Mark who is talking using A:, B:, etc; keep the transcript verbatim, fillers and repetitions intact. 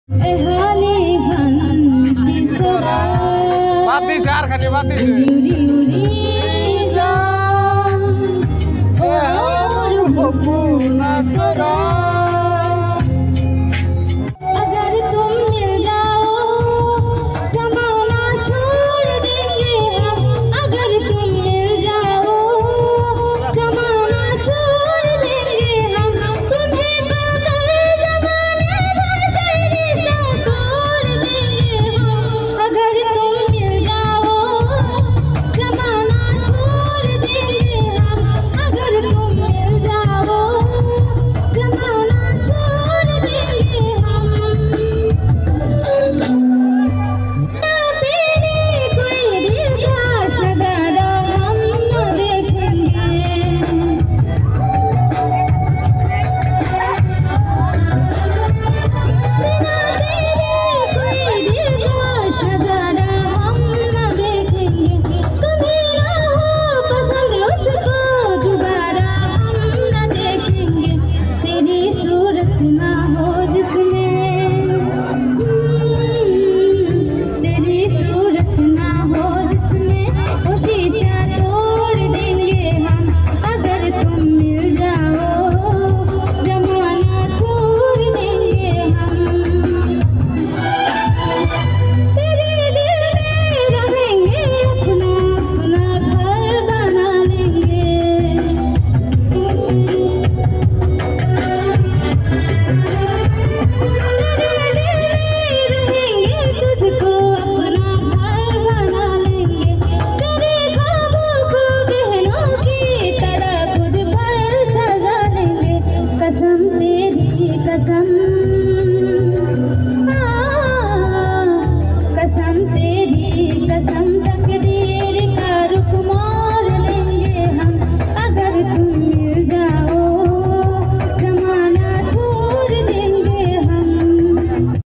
A: बाती से यार खाने बाती से
B: अगर तुम मिल जाओ जमाना छोड़ देंगे हम। अगर तुम मिल जाओ जमाना छोड़ देंगे हम। तुम्हें पाकर जमाने भर से रिश्ता तोड़ देंगे हम। अगर तुम मिल जाओ जमाना छोड़ देंगे हम। अगर तुम मिल जाओ जमाना छोड़ देंगे हम। ना तेरी कोई दिलखाश नजारा हम न देखेंगे। बिना तेरे कोई दिलखाश नजारा हम न देखेंगे। तुम्हें ना हो पसंद उसको दोबारा हम न देखेंगे। तेरी सूरत ना हो जिसमें तेरी सूरत ना हो जिसमें वो शीशा तोड़ देंगे हम। अगर तुम मिल जाओ जमाना छोड़ देंगे हम। तेरे दिल में रहेंगे अपना अपना घर बना लेंगे। तेरे दिल में रहेंगे तुझको अपना घर बना लेंगे। तेरे ख्वाबों को गहनों की तरह खुद पर सजा लेंगे। कसम तेरी कसम हाँ, कसम तेरी कसम